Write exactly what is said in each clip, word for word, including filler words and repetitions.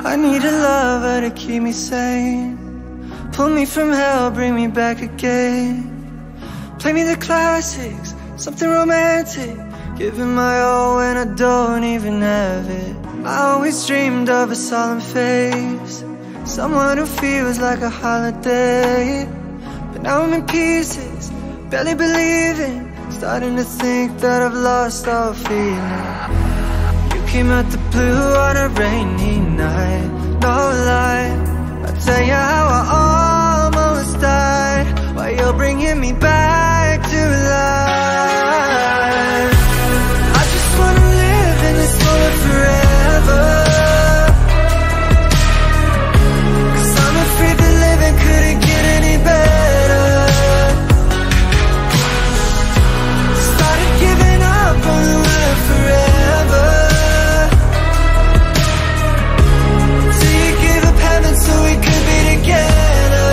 I need a lover to keep me sane, pull me from hell, bring me back again. Play me the classics, something romantic, giving my all when I don't even have it. I always dreamed of a solemn face, someone who feels like a holiday. But now I'm in pieces, barely believing, starting to think that I've lost all feeling. You came out the blue on a rainy night, no lie, I'll tell you how I almost died, while you're bringing me back to life. I just wanna live in this moment forever, 'cause I'm afraid that living couldn't get any better. Started giving up on the word forever, till you gave up heaven so we could be together.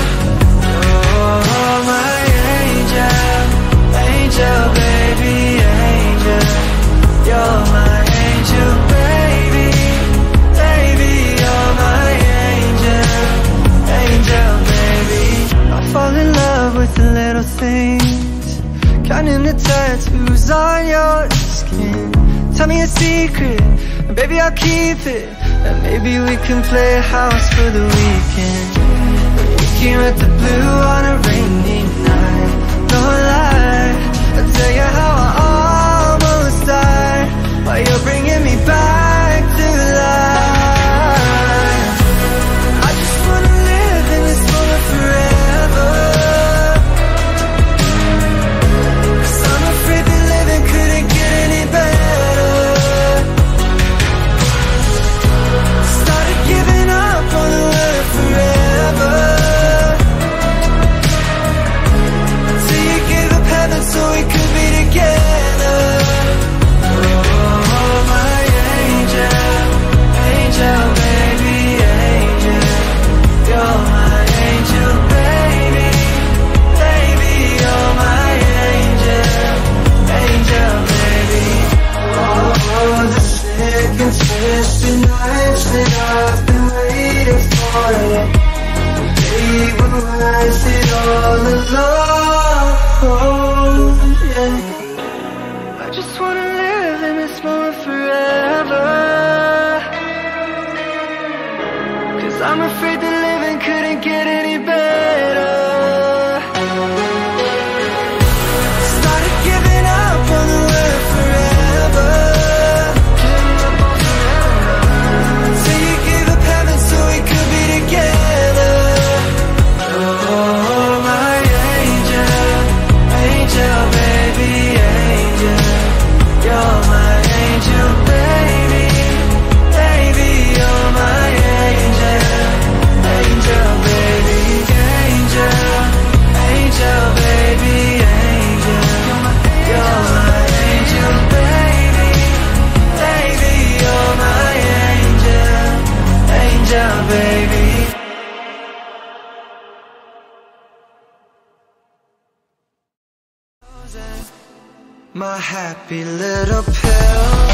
Oh, my angel, angel, baby, angel, you're my angel, baby, baby, you're my angel, angel, baby. I fall in love with the little things, counting the tattoos on your skin. Tell me a secret, and baby I'll keep it, and maybe we can play a house for the weekend. We came at the blue on a rainy night, no lie, I'll tell you how I almost died, while you're bringing me back to life. I just wanna live in this moment forever, 'cause I'm afraid that living couldn't get any better. Started giving up on the word forever, till you gave up heaven so we could be together. Oh, my angel, angel, baby, angel, you're my angel, baby, baby, you're my angel, angel, baby. Oh, the sick and twisted nights that I've been waiting for you, they will rise it all alone. Yeah. I just wanna live in this moment forever, 'cause I'm afraid that living couldn't get any better. Started giving up on the word forever, till you gave up heaven so we could be together. Oh, my angel, angel, baby, angel, you're my angel, baby, baby, you're my angel, angel, baby, angel, angel, baby, angel, you're my angel, baby, baby, you're my angel, angel, baby. My happy little pill.